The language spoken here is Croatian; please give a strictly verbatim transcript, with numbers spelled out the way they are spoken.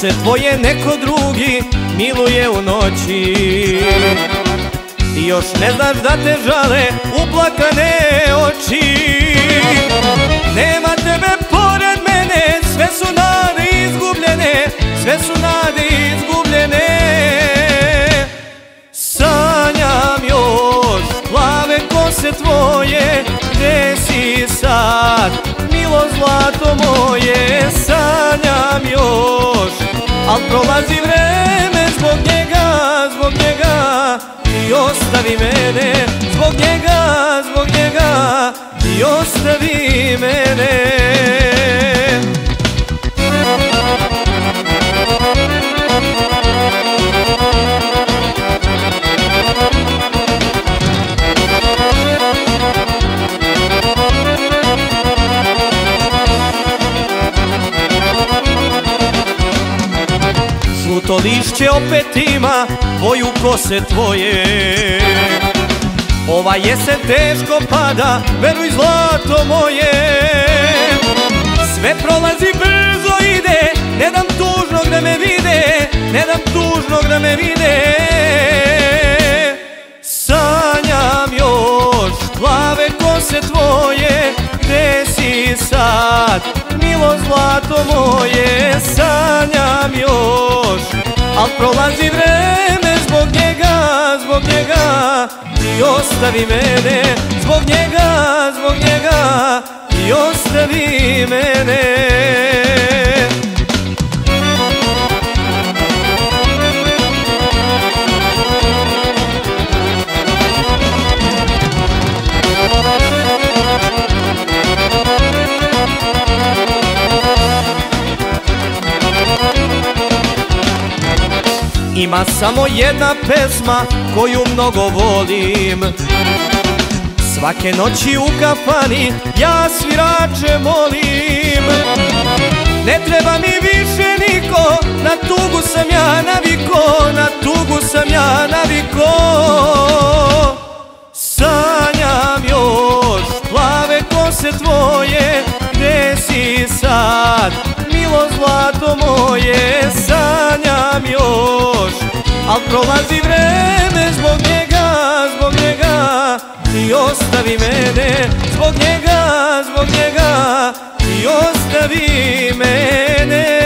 se tvoje neko drugi miluje u noći. I još ne znaš da te žale uplakane oči. Nema tebe pored mene, sve su nade izgubljene, sve su nade izgubljene. Sanjam još plave kose tvoje, gde si sad, milo zlato moje. Sanjam još, al prolazi vreme, zbog njega, zbog njega ti ostavi mene. Zbog njega, zbog njega ti ostavi mene. Žuto lišće opet ima boju kose tvoje. Ova jesen teško pada, veruj zlato moje. Sve prolazi, brzo ide, ne dam tužnog da me vide, ne dam tužnog da me vide. Sanjam još plave kose tvoje, gde si sad, milo zlato moje. Sanjam još, al prolazi vreme, zbog njega, zbog njega ti ostavi mene. Zbog njega, zbog njega ti ostavi mene. Ima samo jedna pesma koju mnogo volim. Svake noći u kafani ja svirače molim. Ne treba mi više niko, na tugu sam ja naviko, na tugu sam ja naviko. Sanjam još plave kose tvoje, gde si sad, milo zlato moje. Sanjam još, al prolazi vreme, zbog njega, zbog njega ti ostavi mene. Zbog njega, zbog njega ti ostavi mene.